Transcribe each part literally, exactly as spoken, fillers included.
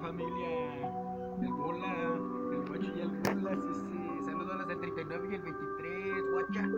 familia? El bola, el guacho y el bolas, ese. Saludos a los del treinta y nueve y el veintitrés, guacha.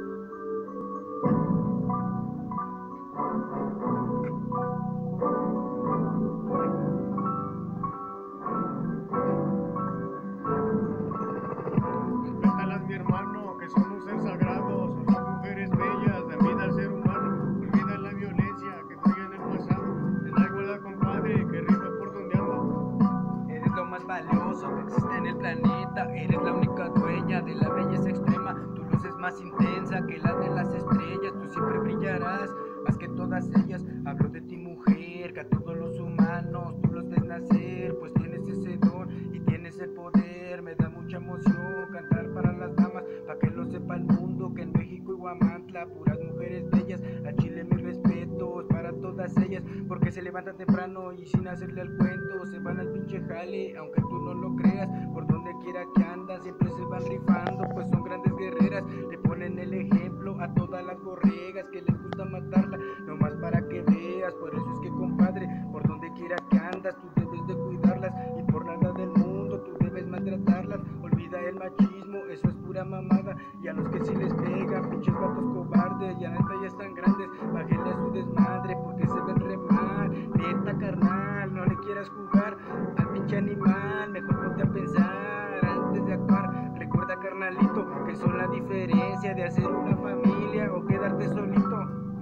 Respétalas, mi hermano, que son un ser sagrado, son las mujeres bellas, dan vida al ser humano. Olvida la violencia que trae en el pasado. En la igualdad, compadre, que rifa por donde anda. Eres lo más valioso que existe en el planeta. Eres la única dueña de la belleza extrema. Tu luz es más intensa que la de las estrellas. Tú siempre brillarás más que todas ellas. Hablo de ti, mujer, que a todos los humanos tú los ves nacer, pues tienes ese don y tienes el poder. Me da mucha emoción cantar para las damas, para que lo sepa el mundo, que en México y Huamantla puras mujeres bellas. A Chile mis respetos para todas ellas, porque se levantan temprano y sin hacerle al cuento se van al pinche jale, aunque tú no lo creas. Por donde quiera que andan siempre se van rifando, pues son grandes guerreras. Le ponen el ejemplo a todas las borregas que les gusta matarla, nomás para que veas. Por eso es que, compadre, por donde quiera que andas tú debes de cuidarlas, y por nada del mundo tú debes maltratarlas. Olvida el machismo, eso es pura mamada. Y a los que sí les pegan, pinches vatos cobardes, ya neta ya están grandes, bájenle a su desmadre porque se ven re mal. Neta, carnal, no le quieras jugar al pinche animal, mejor ponte a pensar antes de actuar. Recuerda, carnalito, que son la diferencia de hacer una familia o quedarte solito.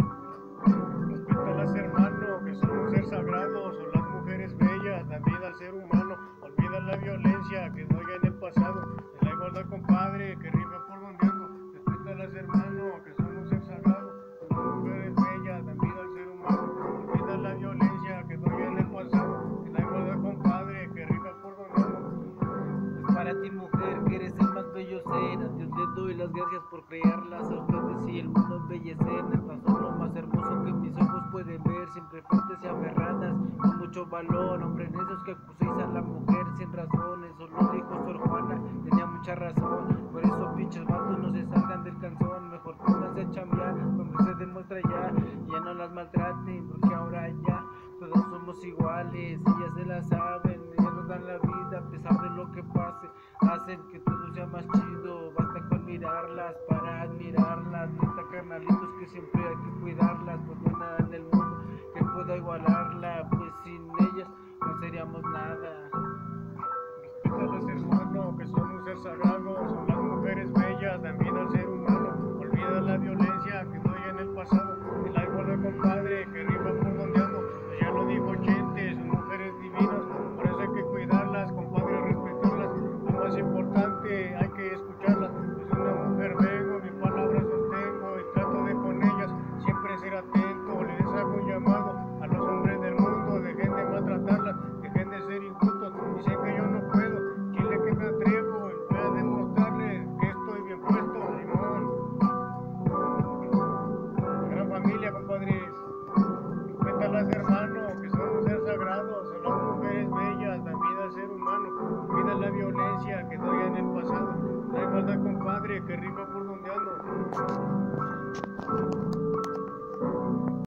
Respétalas, hermano, que son un ser sagrado, son las mujeres bellas, dan vida al ser humano. Olvida la violencia que doy en el pasado. En la igualdad, compadre, que rifa por donde ando. Respétalas, hermano, que son un ser sagrado, son las mujeres bellas, dan vida al ser humano. Olvida la violencia que doy en el pasado. En la igualdad, compadre, que rifa por donde ando. Es para ti, mujer, que eres el más bello ser. A Dios le doy las gracias por crearlas, a ustedes y el mundo embellecer. Neta, son lo más hermoso que mis ojos pueden ver, siempre fuertes y aferradas, con mucho valor. Hombres necios que acuséis a la mujer sin razones, solo dijo Sor Juana, tenía mucha razón. Por eso, pinches vatos, no se salgan del canzón, mejor pónganse a chambear, donde se demuestra ya, y ya no las maltraten, porque ahora ya todos somos iguales, ellas se la saben, ellas nos dan la vida a pesar de lo que pase, hacen que todo sea más chido, basta con mirarlas para admirarlas. Neta, carnalitos, que siempre hay que cuidarlas, pues no hay nada en el mundo que pueda igualarla, pues sin ellas no seríamos nada. Respétalas, hermano, que son un ser sagrado, son las mujeres bellas, dan vida al ser humano. Olvida la violencia que doy en el pasado. En la igualdad, compadre, que rifa por donde ando. Ya lo dijo Chente, son mujeres divinas, por eso hay que cuidarlas, compadre, respetarlas. Lo más importante, hay que escucharlas. Es una mujer vengo, mi palabra sostengo y trato de con ellas siempre ser atento. Les hago un llamado a los hombres del mundo, dejen de maltratarlas, dejen de ser injustos. Dicen que yo no puedo, chile que me atrevo, y voy a demostrarles que estoy bien puesto, limón. Gran familia, compadres. Respétalas, hermano, que son un ser sagrado, son las mujeres bellas, dan vida al ser humano. Olvida la violencia que doy en el pasado. La igualdad, compadre, que rifa por donde ando.